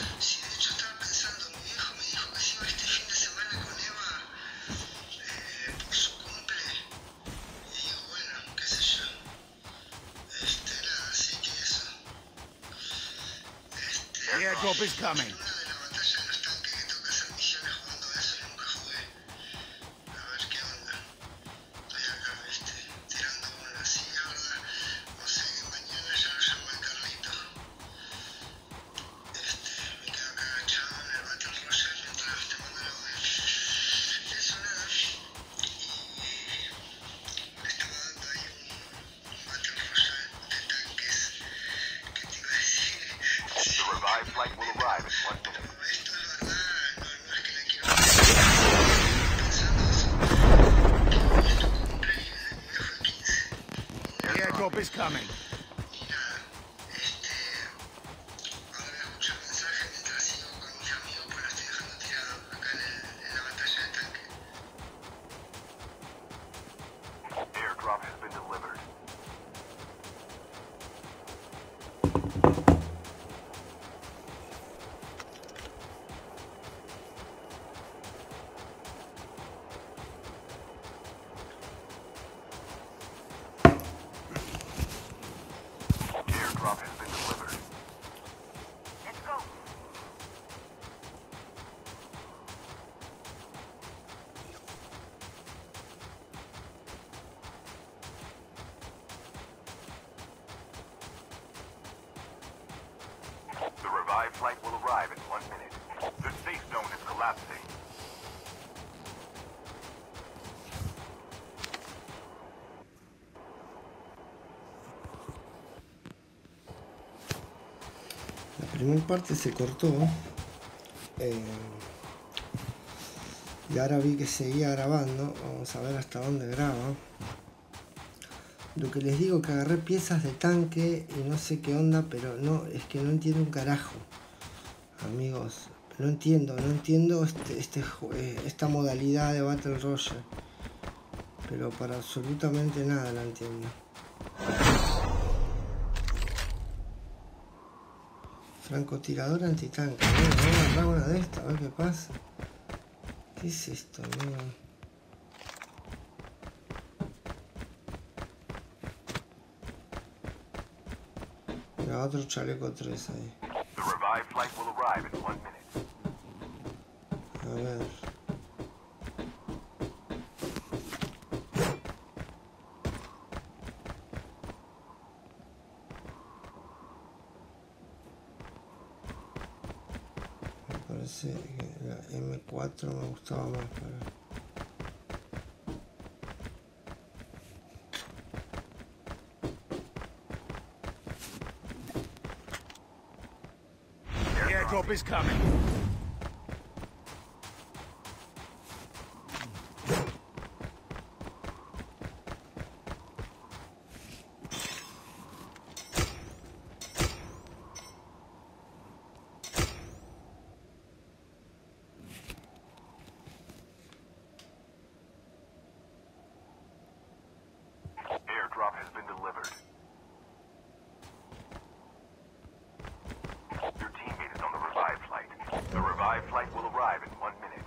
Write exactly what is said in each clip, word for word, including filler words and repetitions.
The airdrop is coming. Flight will arrive in one minute. The airdrop is coming. Airdrop has been delivered. Airdrop has been delivered. Let's go. The revived flight will arrive in one minute. The safe zone is collapsing. La primera parte se cortó eh, y ahora vi que seguía grabando. Vamos a ver hasta dónde graba. Lo que les digo, que agarré piezas de tanque y no sé qué onda, pero no, es que no entiendo un carajo, amigos. No entiendo, no entiendo este, este, esta modalidad de Battle Royale, pero para absolutamente nada la entiendo. Francotirador antitanque. Bueno, vamos a agarrar una de estas, a ver qué pasa. ¿Qué es esto, amigo? Mira, otro chaleco tres ahí. The revived flight will arrive in one minute. A ver. Parece que la eme cuatro me gustaba más para... The airdrop is coming. Airdrop has been delivered. Your teammate is on the revived flight. The revived flight will arrive in one minute.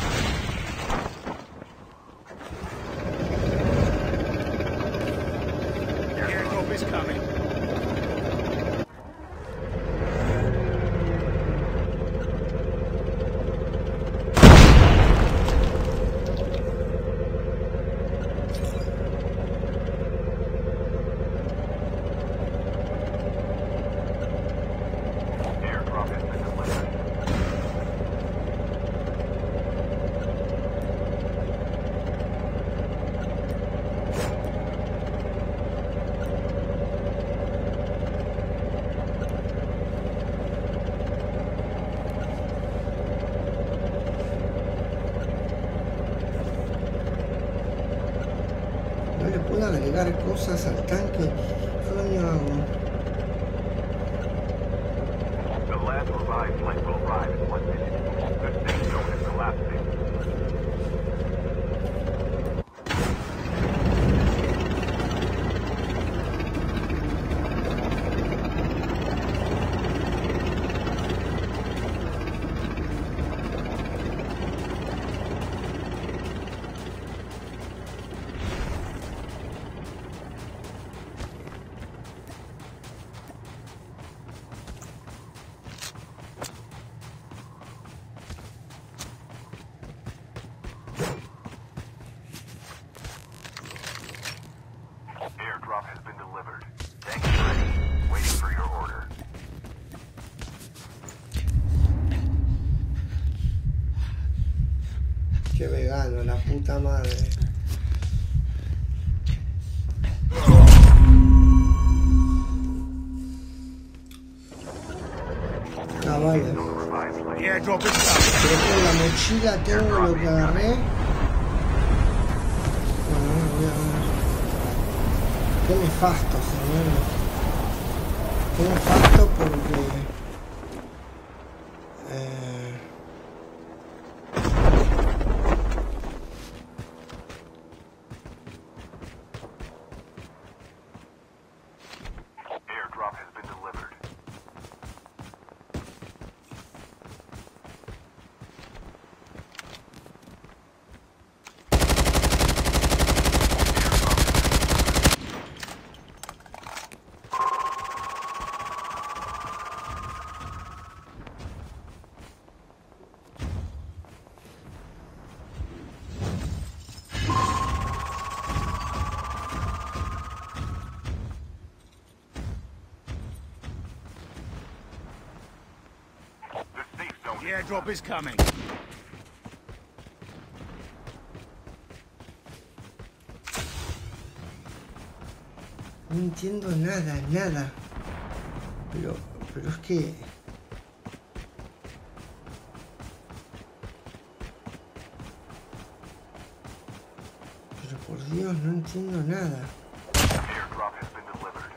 The airdrop is coming. Airdrop has been delivered. No le puedo agregar cosas al tanque. ¿Qué coño hago? The last revived flight will arrive in one minute. The safe zone is collapsing. Qué vegano, la puta madre. Ah, vale. The airdrop is coming. Creo que en la mochila tengo lo que agarré. Bueno, voy a ver. Qué nefasto, señores. Qué nefasto porque... Eh... Airdrop has been delivered. The airdrop is coming. No entiendo nada, nada. Pero, pero es que... Pero por Dios, no entiendo nada. Airdrop has been delivered.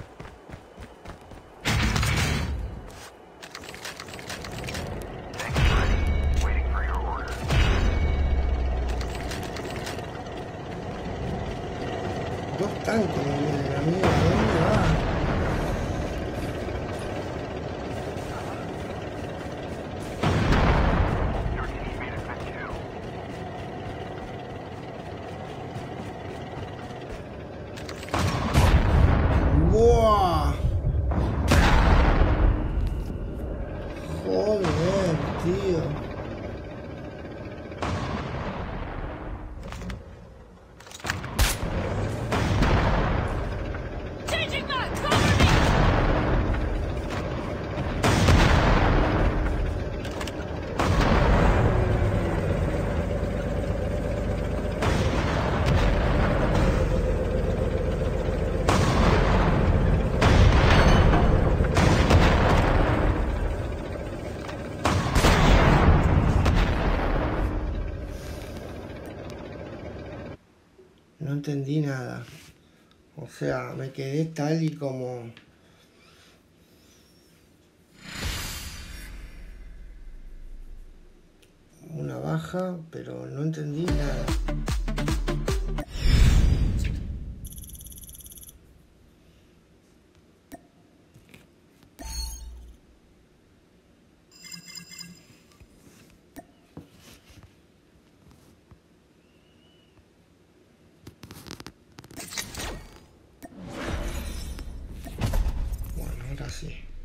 Tanks ready. Waiting for your order. Dos tanques me vienen, amigo. ¿A dónde va? Your teammate has been killed. ¡Buah! Joder, tío. Changing back! Cover me! No entendí nada. O sea, me quedé tal y como... Una baja, pero no entendí nada. Bueno, ahora sí.